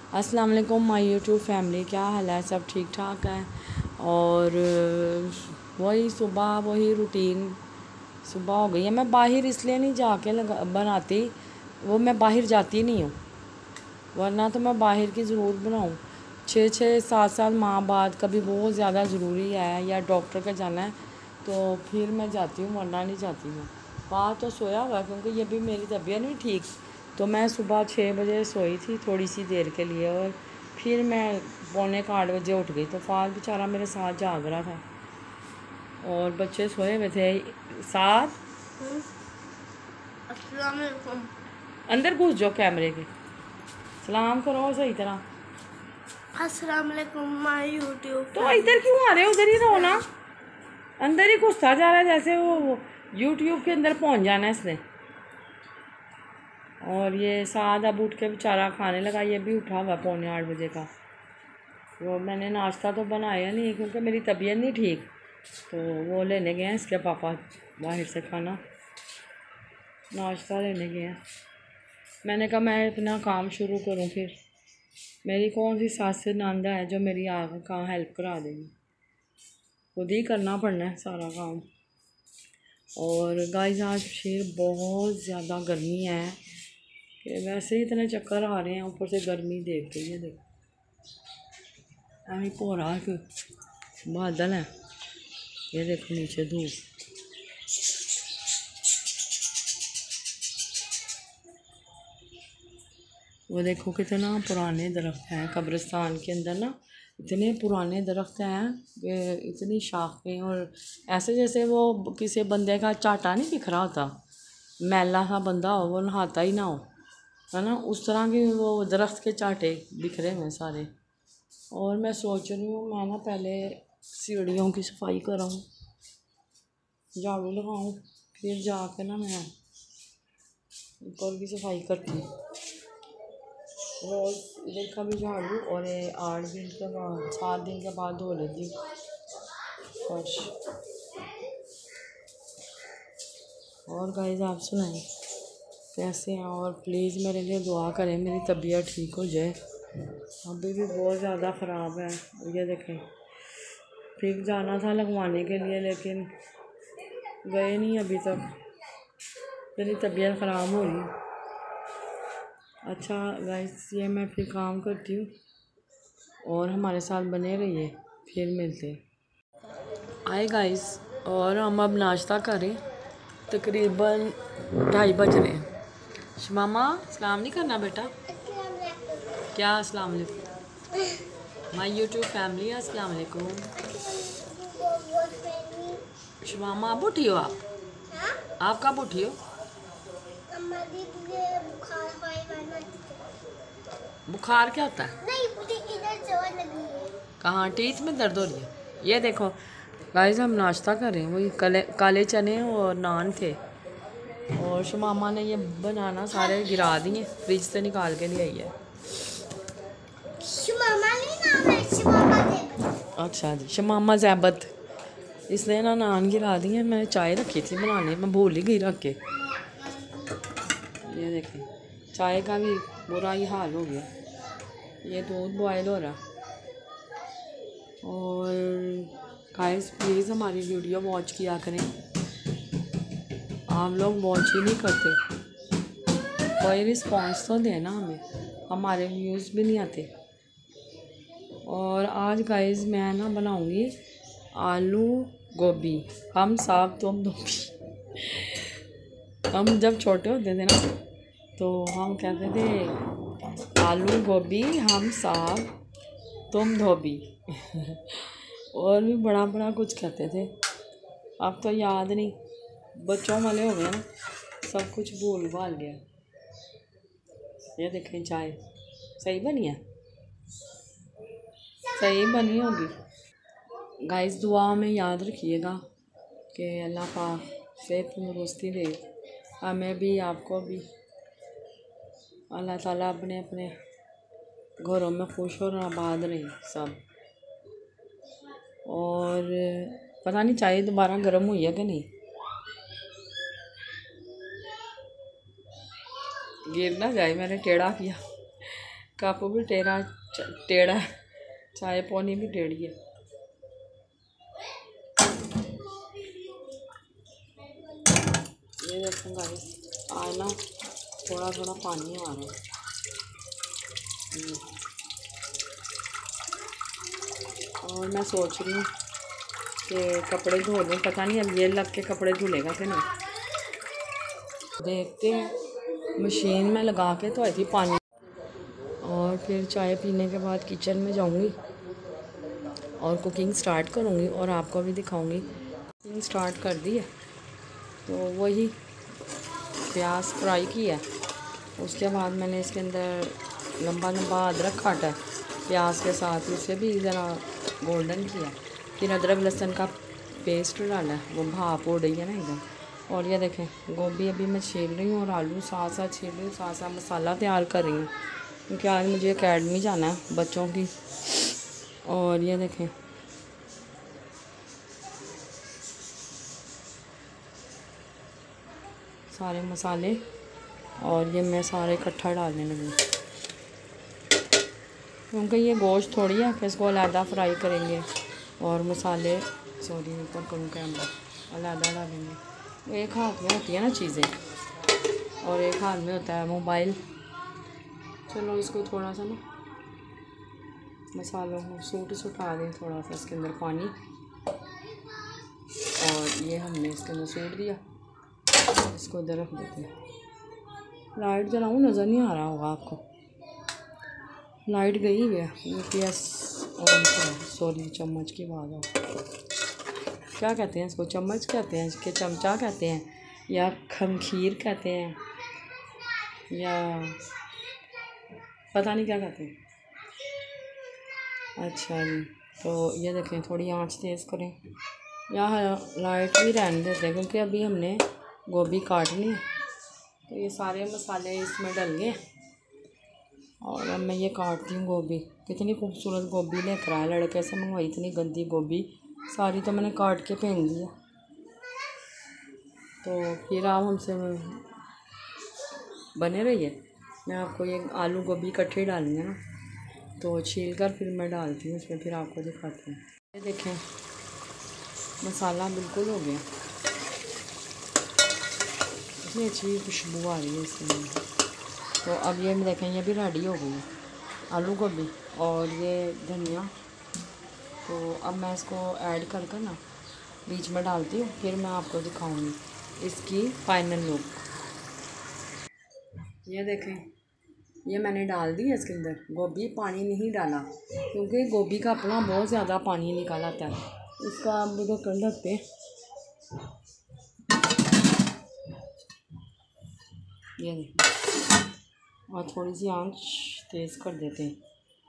अस्सलाम वालेकुम my YouTube family, क्या हाल है? सब ठीक ठाक है। और वही सुबह वही रूटीन सुबह हो गई है। मैं बाहर इसलिए नहीं जाके बनाती, वो मैं बाहर जाती नहीं हूँ, वरना तो मैं बाहर की ज़रूर बनाऊँ। 6-7 माह बाद कभी बहुत ज़्यादा ज़रूरी है या डॉक्टर का जाना है तो फिर मैं जाती हूँ, वरना नहीं जाती मैं। बाहर तो सोया हुआ है क्योंकि ये भी मेरी तबीयत नहीं ठीक, तो मैं सुबह 6 बजे सोई थी थोड़ी सी देर के लिए, और फिर मैं 7:45 बजे उठ गई। तो फाल बेचारा मेरे साथ जाग रहा था और बच्चे सोए हुए थे साथ। अस्सलाम वालेकुम। अंदर घुस जाओ कैमरे के, सलाम करो सही तरह। अस्सलाम वालेकुम माय यूट्यूब। तो इधर क्यों आ रहे हो? उधर ही रहो ना। अंदर ही घुसता जा रहा है जैसे वो यूट्यूब के अंदर पहुंच जाना है इसने। और ये साद अब उठ के बेचारा खाने लगा, ये भी उठा हुआ 7:45 बजे का। वो मैंने नाश्ता तो बनाया नहीं क्योंकि मेरी तबीयत नहीं ठीक, तो वो लेने गए हैं इसके पापा बाहर से खाना, नाश्ता लेने गए हैं। मैंने कहा मैं अपना काम शुरू करूं, फिर मेरी कौन सी सास से नांदा है जो मेरी आगे कहाँ हेल्प करा देगी, खुद ही करना पड़ना है सारा काम। और गाइस आज फिर बहुत ज़्यादा गर्मी है कि वैसे ही इतने चक्कर आ रहे हैं, ऊपर से गर्मी देख रही है। देखो अभी पूरा बादल है, ये देखो नीचे धूप। वो देखो कितना पुराने दरख्त हैं कब्रिस्तान के अंदर ना, इतने पुराने दरख्त हैं कि इतनी शाखें, और ऐसे जैसे वो किसी बंदे का चाटा नहीं बिखरा होता, मैला सा बंदा हो वो नहाता ही ना हो, है ना, उस तरह के वो दरख्त के चाटे बिखरे हुए सारे। और मैं सोच रही हूँ मैं ना पहले सीढ़ियों की सफाई कराऊँ, झाड़ू लगाऊँ, फिर जाकर ना मैं ऊपर की सफाई करती हूँ। रोज़ इधर का भी झाड़ू, और 8 दिन के बाद 7 दिन के बाद धो लेती हूँ फर्श। और गाइस आप सुनाएं कैसे हैं, और प्लीज़ मेरे लिए दुआ करें मेरी तबीयत ठीक हो जाए। अभी भी बहुत ज़्यादा ख़राब है। ये देखें, फिर जाना था लगवाने के लिए लेकिन गए नहीं अभी तक, मेरी तबीयत ख़राब हो रही। अच्छा गाइस, ये मैं फिर काम करती हूँ और हमारे साथ बने रहिए, फिर मिलते आए गाइस। और हम अब नाश्ता करें, तकरीबन 2:30 बज रहे हैं। शमामा सलाम नहीं करना बेटा? क्या अस्सलाम वालेकुम माय यूट्यूब फैमिली, अस्सलाम वालेकुम। शमामा अब उठी हो आप कब उठी हो? बुखार क्या होता है? नहीं, मुझे इधर जोर लगी है। कहाँ? टीथ में दर्द हो रही है? ये देखो गाइस हम नाश्ता कर रहे हैं, वही काले चने और नान थे, और शमामा ने ये बनाना सारे गिरा दिए, फ्रिज से निकाल के ले आई है। शमामा नहीं नाम है, शमामा ज़ैबत। अच्छा जी, शमामा ज़ैबत। इसलिए ना नान गिरा दिए, मैं चाय रखी थी बनाने, मैं भूल ही गई रख के। ये देखें चाय का भी बुरा ही हाल हो गया। ये दूध बॉयल हो रहा। और गाइस प्लीज़ हमारी वीडियो वॉच किया करें, आप लोग वॉच ही नहीं करते, कोई रिस्पॉन्स तो देना हमें, हमारे व्यूज़ भी नहीं आते। और आज गाइस मैं ना बनाऊंगी आलू गोभी, हम साग तुम धोबी। हम जब छोटे होते थे ना तो हम कहते थे आलू गोभी हम साग तुम धोबी। और भी बड़ा बड़ा कुछ कहते थे, अब तो याद नहीं, बच्चों वाले हो गए ना, सब कुछ भूल भाल गया। ये देखें चाय सही बनी है, सही बनी होगी। गाइस दुआ में याद रखिएगा कि अल्लाह पाक सेहत तंदुरुस्ती दे, हमें भी आपको भी। अल्लाह ताला अपने अपने घरों में खुश और आबाद रहे सब। और पता नहीं चाय दोबारा गर्म हुई है कि नहीं, गिर ना जाए, मैंने टेढ़ा किया। कप भी टेढ़ा है, चाय पौनी भी टेढ़ी है। ये देखो गाइस, आज ना थोड़ा थोड़ा पानी आ रहा है। और मैं सोच रही हूँ कि कपड़े धो लूँ, पता नहीं अब ये लग के कपड़े धुलेगा कि नहीं। देखते हैं। मशीन में लगा के तो आई थी पानी, और फिर चाय पीने के बाद किचन में जाऊँगी और कुकिंग स्टार्ट करूँगी और आपको भी दिखाऊँगी। कुकिंग स्टार्ट कर दी है, तो वही प्याज फ्राई किया है। उसके बाद मैंने इसके अंदर लंबा लंबा अदरक काटा है प्याज के साथ, उसे भी ज़रा गोल्डन किया। फिर अदरक लहसुन का पेस्ट डाला है, वो भाप हो रही है ना एकदम। और ये देखें, गोभी अभी मैं छील रही हूँ और आलू साथ साथ छील रही हूँ, साथ साथ मसाला तैयार कर रही हूँ, क्योंकि आज मुझे एकेडमी जाना है बच्चों की। और ये देखें, सारे मसाले, और ये मैं सारे इकट्ठा डालने लगी, क्योंकि ये गोश्त थोड़ी है कि इसको अलहदा फ्राई करेंगे और मसाले, सॉरी ऊपर करूँ कैमरा, अलहदा डालेंगे। एक हाथ में होती है ना चीज़ें और एक हाथ में होता है मोबाइल। चलो इसको थोड़ा सा ना मसालों को सुटा दें, थोड़ा सा इसके अंदर पानी, और ये हमने इसके अंदर सूट दिया। इसको इधर रख देते हैं। लाइट जलाऊँ, नज़र नहीं आ रहा होगा आपको, लाइट गई हुई है। यूपीएस ऑन करो, सॉरी चम्मच की आवाज़ हो। क्या कहते हैं इसको, चम्मच कहते हैं कि चमचा कहते हैं, या खमखीर कहते हैं, या पता नहीं क्या कहते हैं। अच्छा जी, तो ये देखें, थोड़ी आंच तेज़ करें या लाइट भी रहने देते हैं, क्योंकि अभी हमने गोभी काटनी है। तो ये सारे मसाले इसमें डल गए और अब मैं ये काटती हूँ गोभी। कितनी खूबसूरत गोभी लेकर आया लड़के से मंगवाई, इतनी गंदी गोभी सारी तो मैंने काट के फेंक दिया। तो फिर आप हमसे बने रहिए, मैं आपको ये आलू गोभी इकट्ठे डालनी है ना, तो छील कर फिर मैं डालती हूँ उसमें, फिर आपको दिखाती हूँ। ये देखें, मसाला बिल्कुल हो गया, इतनी अच्छी खुशबू आ रही है इसमें। तो अब ये देखें, ये भी रेडी हो गई है आलू गोभी और ये धनिया। तो अब मैं इसको ऐड कर कर ना बीच में डालती हूँ, फिर मैं आपको दिखाऊंगी इसकी फाइनल लुक। ये देखें, ये मैंने डाल दी है इसके अंदर गोभी, पानी नहीं डाला क्योंकि गोभी का अपना बहुत ज़्यादा पानी निकल आता है। इसका आप भी कर सकते हैं। ये देखें, और थोड़ी सी आंच तेज़ कर देते हैं।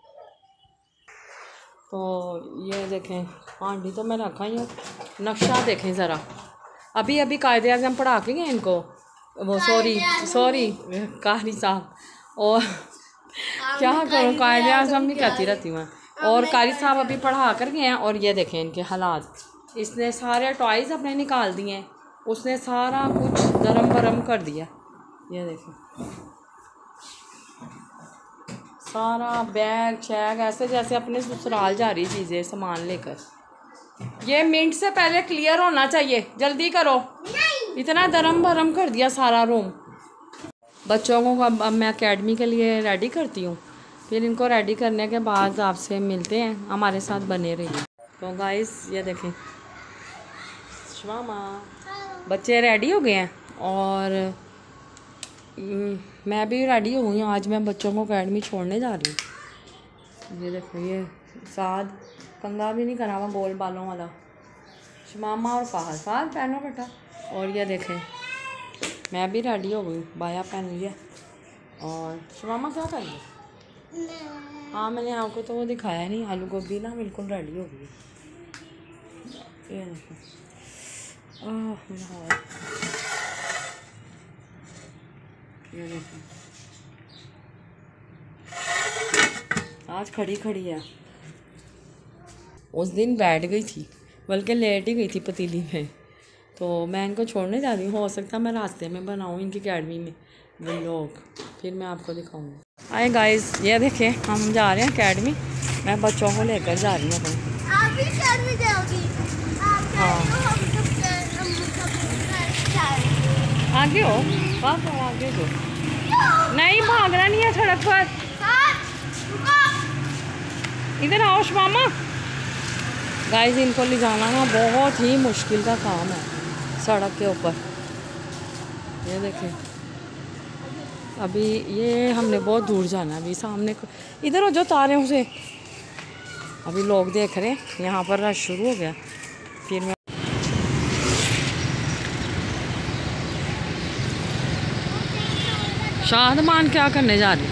तो ये देखें, हांडी तो मैं रखा ही हूँ। नक्शा देखें ज़रा, अभी अभी कायदे आज़म पढ़ा के गए इनको, वो सॉरी कारी साहब, और क्या करूँ, कायदे आज़म भी कहती रहती हूँ मैं। और कारी साहब अभी पढ़ा कर गए हैं, और ये देखें इनके हालात। इसने सारे टॉयज़ अपने निकाल दिए हैं, उसने सारा कुछ गरम भरम कर दिया। ये देखें, सारा बैग शैग ऐसे जैसे अपने ससुराल जा रही चीज़ें सामान लेकर। ये मिनट से पहले क्लियर होना चाहिए, जल्दी करो। इतना दरम भरम कर दिया सारा रूम। बच्चों को अब मैं एकेडमी के लिए रेडी करती हूँ, फिर इनको रेडी करने के बाद आपसे मिलते हैं, हमारे साथ बने रहिए। तो गाइस ये देखें, शमामा बच्चे रेडी हो गए हैं और मैं भी रेडी हो गई हूँ। आज मैं बच्चों को एकेडमी छोड़ने जा रही हूँ। ये देखो, ये साद कंगा भी नहीं करा हुआ गोल बालों वाला, शमामा और फाल पहनो बेटा। और ये देखें, मैं भी रेडी हो गई, बाया पहन लिया। और शमामा क्या कर रही है? हाँ, मैंने आपको तो वो दिखाया नहीं, आलू गोभी ना बिल्कुल रेडी हो गई। ये देखें, मेरा हाथ, ये देखें, आज खड़ी खड़ी है। उस दिन बैठ गई थी, बल्कि लेट ही गई थी पतीली में। तो मैं इनको छोड़ने जा रही हूँ, हो सकता है मैं रास्ते में बनाऊँ इनकी एकेडमी में व्लॉग, फिर मैं आपको दिखाऊँगी। आए गाइस, ये देखें हम जा रहे हैं अकेडमी। मैं बच्चों को लेकर जा रही हूँ अपने। आप भी अकेडमी जाओगी? आप हाँ। आगे हो, बात हो, आगे हो। नहीं भागना नहीं है सड़क पर। इधर आओ मामा। गाइस, इनको ले जाना ना बहुत ही मुश्किल का काम है सड़क के ऊपर। ये देखें, अभी ये हमने बहुत दूर जाना है। अभी सामने इधर हो जो तारे से, अभी लोग देख रहे हैं। यहाँ पर रश शुरू हो गया। फिर मैं शादमान क्या करने जा रही?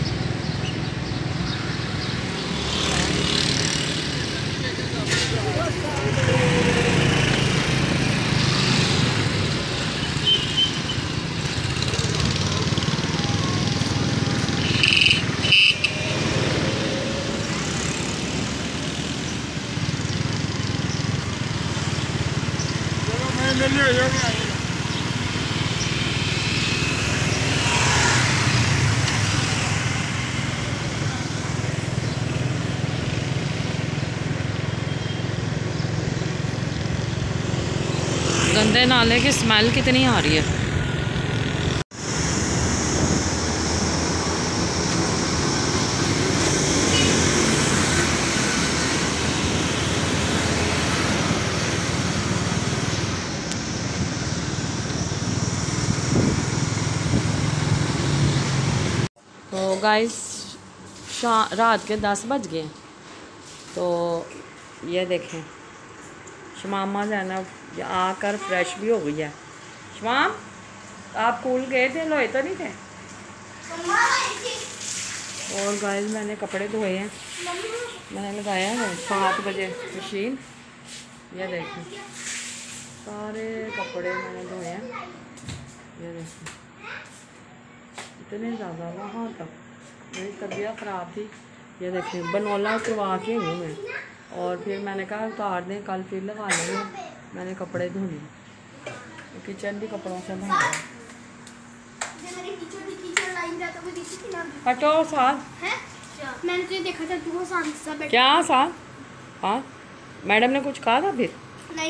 गंदे नाले की स्मेल कितनी आ रही है। तो गाइस, रात के 10 बज गए। तो ये देखें, शमामा जैनब आकर फ्रेश भी हो गई है। शमाम, आप स्कूल गए थे, लोए तो नहीं थे? और गाइस, मैंने कपड़े धोए हैं। मैंने लगाया है 7 बजे मशीन। ये देखें, सारे कपड़े मैंने धोए हैं। ये देखें, इतने ज़्यादा वहाँ तक मेरी तबीयत ख़राब थी। ये देखें, बनोला करवा के हूँ मैं। और फिर मैंने कहा उतार दें, कल फिर लगा लेंगे। मैंने कपड़े धो लिए, किचन भी कपड़ों से भर गया। हटो साथ, मैंने तुझे देखा था, तू साथ बैठा। क्या साथ? हाँ, मैडम ने कुछ कहा था फिर? नहीं।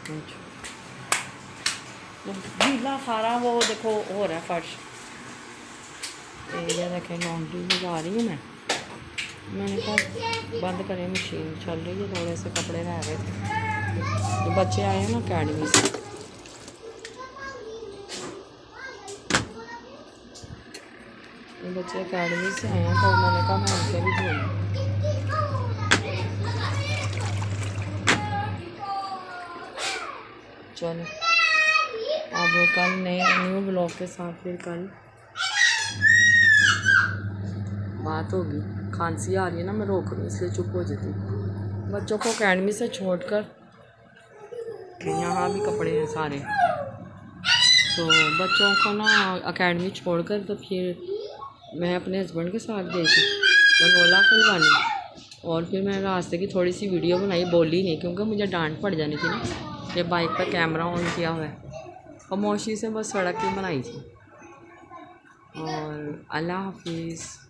गीला सारा वो देखो हो रहा है फर्श। ये देखें, लॉन्ड्री में जा रही हूँ मैं। मैंने कहा बंद करें, मशीन चल रही है। थोड़े से कपड़े रह गए थे। जो बच्चे आए हैं ना अकेडमी से, ये बच्चे अकेडमी से आए हैं, तो मैंने कहा मैं उनके भी धोऊँ। चलो, अब कल नए न्यू ब्लॉग के साथ फिर कल बात होगी। खांसी आ रही है ना, मैं रोक रही हूँ इसलिए चुप हो जाती हूँ। बच्चों को अकेडमी से छोड़कर यहाँ भी कपड़े हैं सारे। तो बच्चों को ना अकेडमी छोड़कर तो फिर मैं अपने हस्बैंड के साथ गई थी बनोला खुलवाने। और फिर मैंने रास्ते की थोड़ी सी वीडियो बनाई, बोली नहीं क्योंकि मुझे डांट पड़ जानी थी ना। ये बाइक पर कैमरा ऑन किया हुआ है, खामोशी से बस सड़क की बनाई थी। और अल्लाह हाफिज़।